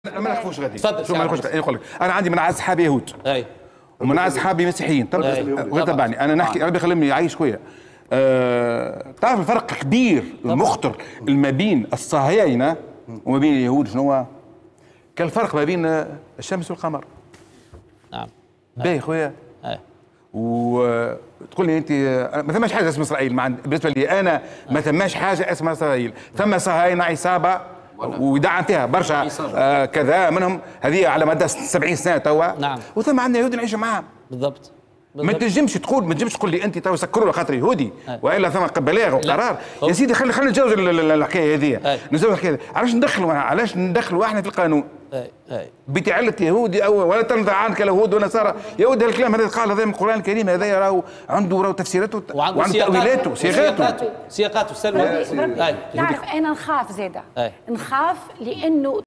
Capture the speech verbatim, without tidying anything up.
ما نخافوش غادي. تفضل. شو ما نخافوش غادي نقول لك انا عندي من عز صحابي يهود اي ومن عز صحابي مسيحيين. تبعني انا نحكي ربي يخليني يعيش شويه. أه... تعرف الفرق كبير المخطر ما بين الصهاينه وما بين اليهود شنو هو؟ كالفرق ما بين الشمس والقمر. نعم باهي خويا. اي وتقول لي انت ما ثماش حاجه اسمها اسرائيل. مع بالنسبه لي انا ما ثماش حاجه اسمها اسرائيل. ثم صهاينه عصابه ويدعم فيها برشا آه كذا منهم هذه على مدى سبعين سنه توا. نعم. وثم عندنا يهود نعيشوا معاهم. بالضبط. ما تنجمش تقول ما تنجمش تقول لي انت تو سكروا له خاطر يهودي والا ثم بلاغ وقرار. يا سيدي خلي خلينا نتجاوز الحكايه هذه. نتجاوز الحكايه علاش ندخلوا علاش ندخلوا احنا في القانون اي اي بتعلة يهودي او ولا تنزع عنك اليهود ونصارى. يهود الكلام هذا قال هذا من القران الكريم هذا راهو عنده راهو تفسيراته وعنده تاويلاته صياغاته صياغاته سلوى. تعرف انا نخاف زاده نخاف لانه